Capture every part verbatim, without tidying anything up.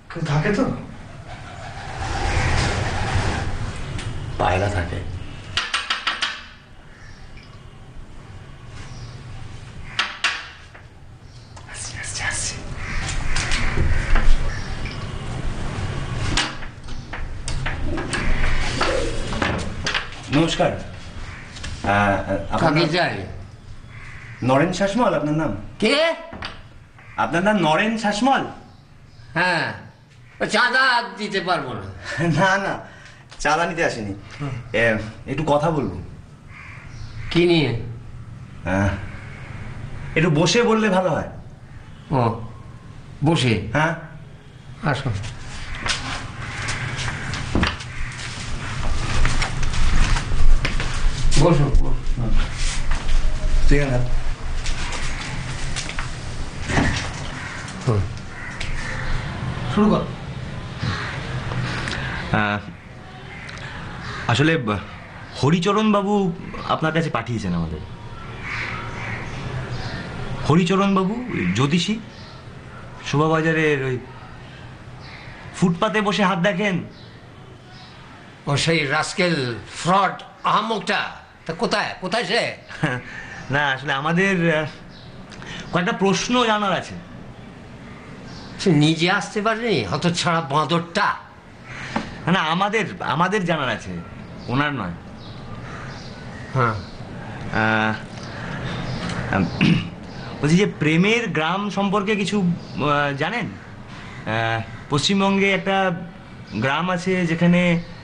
কেউ থাকে তো? পায়রা থাকে। নমস্কার। নরেন শাসমল আপনার নাম? কে? আপনার নাম নরেন শাসমল? হ্যাঁ। চাঁদা দিতে পারবো না। না না, চাঁদা নিতে আসেনি, একটু কথা বলবো। কি নিয়ে? একটু বসে বললে ভালো হয়। ও বসে? হ্যাঁ আসো। বসো। ঠিক আছে। শুরু কর। আসলে হরিচরণ বাবু আপনার কাছে পাঠিয়েছেন আমাদের। হরিচরণ বাবু জ্যোতিষী, শোভাবাজারের ওই ফুটপাতে বসে হাত দেখেন। ও সেই রাস্কেল ফ্রড আহমকটা? তা কোথায় কোথায় সে? না আসলে আমাদের কয়েকটা প্রশ্ন জানার আছে। সে নিজে আসতে পারেনি হতচ্ছাড়া বাঁদরটা? না আমাদের আমাদের জানার আছে, ওনার নয়। হ্যাঁ বলছি যে প্রেমের গ্রাম সম্পর্কে কিছু জানেন? পশ্চিমবঙ্গে একটা গ্রাম আছে যেখানে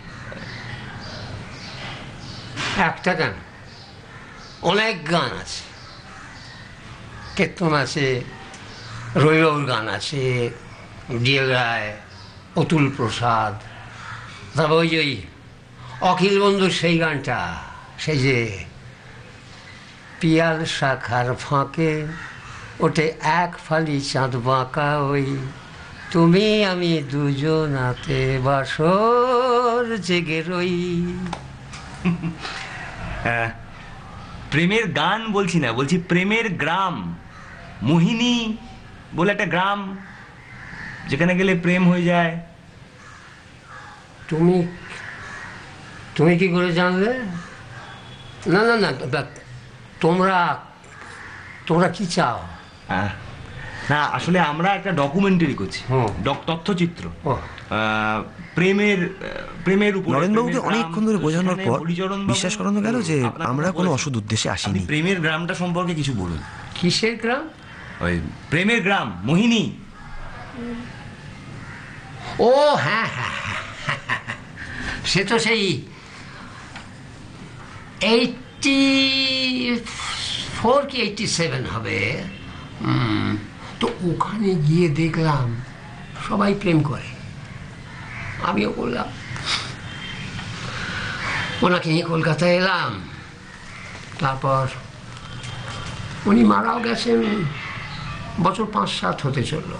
একটা গান, অনেক গান আছে, কীর্তন আছে, রবিবাবুর গান আছে, ডিএল রায়, অতুল প্রসাদ, তারপর ওই যে অখিল বন্ধুর সেই গানটা, সেই যে পিয়াল শাখার ফাঁকে ওঠে এক ফালি চাঁদ বাঁকা, ওই তুমি আমি দুজনাতে বাসর জেগে রই। প্রেমের গান বলছি না, বলছি প্রেমের গ্রাম। মোহিনী বলে একটা গ্রাম, যেখানে গেলে প্রেম হয়ে যায়। তুমি তুমি কি করে জানলে? না না না, তোমরা তোমরা কি চাও? না আসলে আমরা একটা ডকুমেন্টারি করছি, তথ্যচিত্র প্রেমের প্রেমের উপর। নরেনবাবুকে অনেকক্ষণ ধরে বোঝানোর পর বিশ্বাস করানো গেল যে আমরা কোনো অসৎ উদ্দেশ্যে আসিনি। প্রেমের গ্রামটা সম্পর্কে কিছু বলুন। কিসের গ্রাম? ওই প্রেমের গ্রাম, মোহিনী। ও হ্যাঁ হ্যাঁ, সে তো সেই এইটটি ফোর কি এইটটি সেভেন হবে। তো ওখানে গিয়ে দেখলাম সবাই প্রেম করে, আমিও করলাম। ওনাকে নিয়ে কলকাতায় এলাম, তারপর উনি মারাও গেছেন, বছর পাঁচ সাত হতে চললো।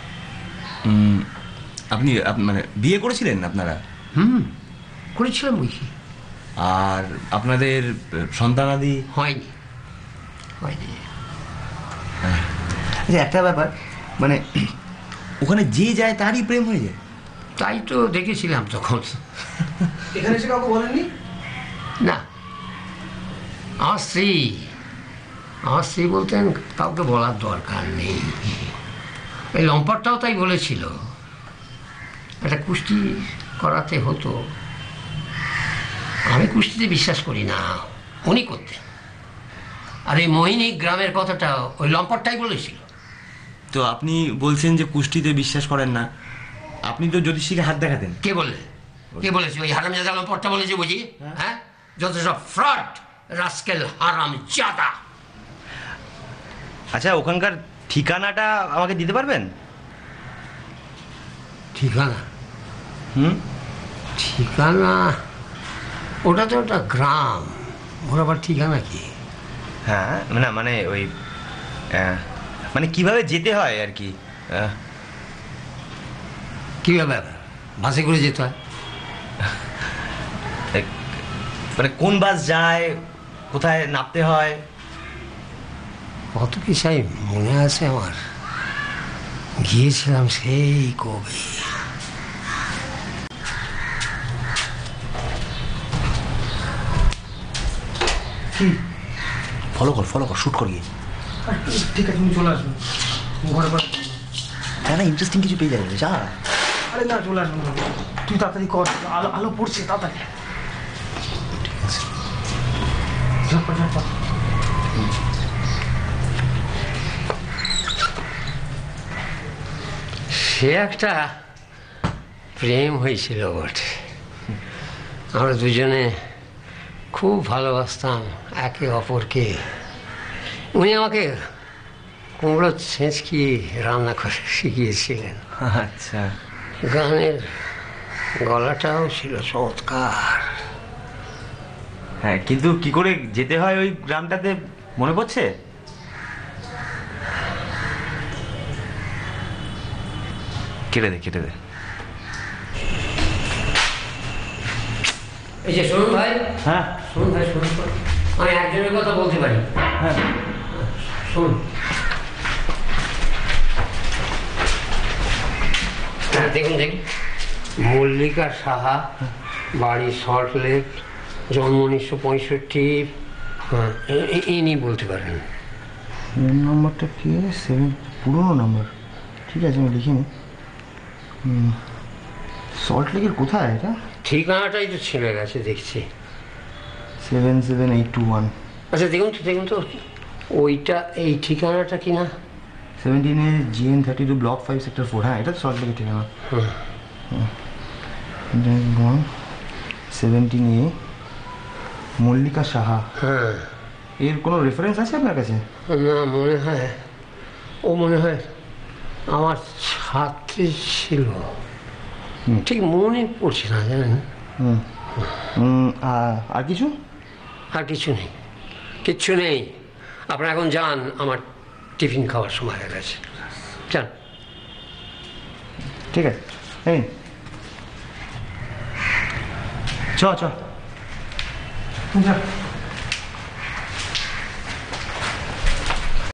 আপনি মানে বিয়ে করেছিলেন আপনারা? হুম করেছিলাম বুঝি। আর আপনাদের সন্তানাদি? হয়নি হয়নি। আচ্ছা একটা ব্যাপার, মানে ওখানে যে যায় তারই প্রেম হয়ে যায়? তাই তো দেখেছিলাম তখন। এখানে এসে কাউকে বলেননি? না, আমার স্ত্রী আমার স্ত্রী বলতেন কাউকে বলার দরকার নেই। এই লম্পটটাও তাই বলেছিল, একটা কুস্তি করাতে হতো। আমি কুস্তিতে বিশ্বাস করি না, উনি করতেন। আর এই মোহিনী গ্রামের কথাটা ওই লম্পটটাই বলেছিল। তো আপনি বলছেন যে কুস্তিতে বিশ্বাস করেন না, আপনি তো জ্যোতিষীকে হাত দেখাতেন। কে বললে? কে বলেছে? ওই হারামজাদা লম্পটটা বলেছে বুঝি? হ্যাঁ, যত সব ফ্রড রাস্কেল হারামজাদা। আচ্ছা ওখানকার ঠিকানাটা আমাকে দিতে পারবেন? ঠিকানা? হুম ঠিকানা? ওটা তো একটা গ্রাম, ওর আবার ঠিকানা কি? হ্যাঁ না মানে ওই মানে কিভাবে যেতে হয় আর কি। কিভাবে? বাসে করে যেতে হয়? মানে কোন বাস যায়, কোথায় নামতে হয়? কত কি চাই মনে আছে আমার, গিয়েছিলাম সেই কবে। কি ফলো কর ফলো কর শুট কর গিয়ে। ঠিক আছে তুমি চলে আসবে ঘরে পর। হ্যাঁ না ইন্টারেস্টিং কিছু পেয়ে যাবে যা। আরে না চলে আসবে তুই তাড়াতাড়ি কর আলো আলো পড়ছে তাড়াতাড়ি। ঠিক আছে ঝটপট ঝটপট। সে একটা প্রেম হয়েছিল বটে। আমরা দুজনে খুব ভালোবাসতাম একে অপরকে। উনি আমাকে কুমড়ো ছেঁচকি রান্না করে শিখিয়েছিলেন। আচ্ছা, গানের গলাটাও ছিল চমৎকার। হ্যাঁ কিন্তু কি করে যেতে হয় ওই গ্রামটাতে মনে পড়ছে? কেটে দে কেটে দে। এই যে শুনুন ভাই, হ্যাঁ শুনুন ভাই শুনুন, আমি একজনের কথা বলতে পারি। হ্যাঁ শুনুন, হ্যাঁ দেখুন দেখুন, মল্লিকা সাহা, বাড়ি সল্ট লেক, জন্ম উনিশশো পঁয়ষট্টি। হ্যাঁ ইনি বলতে পারেন। ফোন নাম্বারটা কি সেভেন পুরোনো নাম্বার? ঠিক আছে আমি লিখিনি। সল্ট লেকের কোথায় এটা? ঠিকানাটাই তো ছেড়ে গেছে দেখছি। Seven seven eight two one. আচ্ছা দেখুন তো দেখুন তো ওইটা এই ঠিকানাটা কি না? সেভেন্টিনে GN thirty two block five sector four. হ্যাঁ এটা সল্ট লেকের ঠিকানা। Seventeen A Mallika Saha. হ্যাঁ, এর কোনো রেফারেন্স আছে আপনার কাছে? না মনে হয় ও মনে হয় আমার ছাত্রী ছিল, ঠিক মনে পড়ছে না জানেন। হুম আর কিছু? আর কিছু নেই, কিচ্ছু নেই। আপনারা এখন যান, আমার টিফিন খাওয়ার সময় হয়ে গেছে, যান। ঠিক আছে এই চ চ যা